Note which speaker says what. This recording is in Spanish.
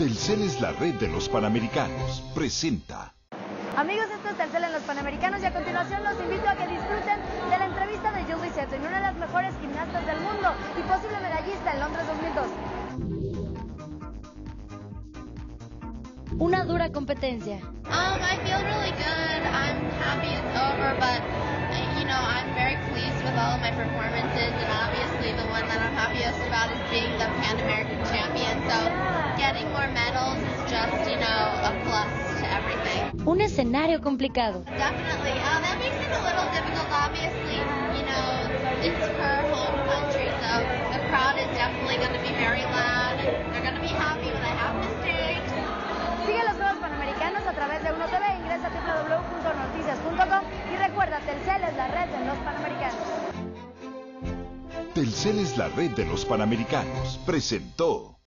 Speaker 1: Telcel es la red de los Panamericanos. Presenta.
Speaker 2: Amigos, esto es Telcel en los Panamericanos y a continuación los invito a que disfruten de la entrevista de Julie Seton, una de las mejores gimnastas del mundo y posible medallista en Londres 2002. Una dura competencia.
Speaker 3: I feel really good. I'm happy it's over, but I'm very pleased with all of my performances, and obviously the one that I'm happiest about is being the Pan American champion. So getting more medals is just, a plus to everything.
Speaker 2: Un escenario complicado.
Speaker 3: Definitely. That makes it a little difficult. Obviously, it's her home country, so the crowd is definitely going to be very loud. They're going to be happy when I have mistakes.
Speaker 2: Sigue los Juegos Panamericanos a través de Uno TV, ingresa a www.noticias.com y recuerda, Telcel es la red de los Panamericanos.
Speaker 1: Telcel es la red de los Panamericanos. Presentó.